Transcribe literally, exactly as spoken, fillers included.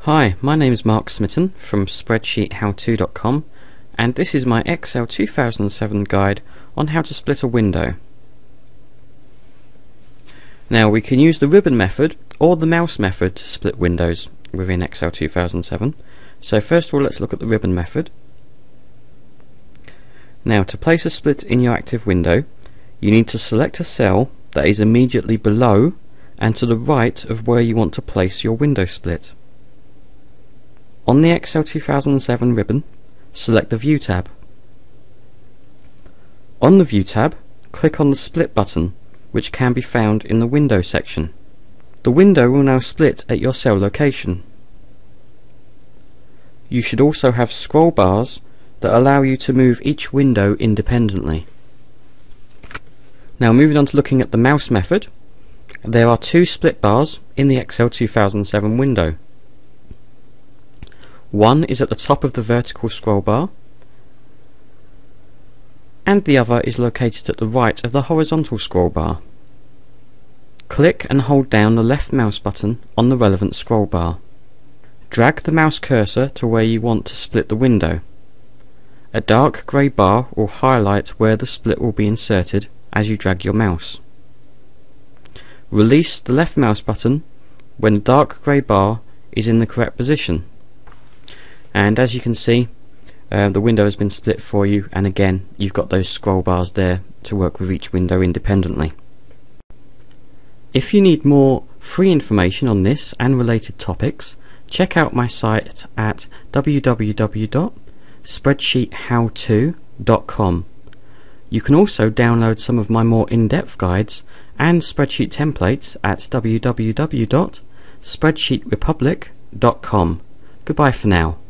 Hi, my name is Mark Smitten from spreadsheet how to dot com, and this is my Excel two thousand seven guide on how to split a window. Now we can use the ribbon method or the mouse method to split windows within Excel two thousand seven. So first of all, let's look at the ribbon method. Now to place a split in your active window, you need to select a cell that is immediately below and to the right of where you want to place your window split. On the Excel two thousand seven ribbon, select the View tab. On the View tab, click on the Split button, which can be found in the Window section. The window will now split at your cell location. You should also have scroll bars that allow you to move each window independently. Now moving on to looking at the mouse method, there are two split bars in the Excel two thousand seven window. One is at the top of the vertical scroll bar, and the other is located at the right of the horizontal scroll bar. Click and hold down the left mouse button on the relevant scroll bar. Drag the mouse cursor to where you want to split the window. A dark grey bar will highlight where the split will be inserted as you drag your mouse. Release the left mouse button when the dark grey bar is in the correct position. And as you can see, uh, the window has been split for you, and again you've got those scroll bars there to work with each window independently. If you need more free information on this and related topics, check out my site at w w w dot spreadsheet how to dot com. You can also download some of my more in-depth guides and spreadsheet templates at w w w dot spreadsheet republic dot com. Goodbye for now.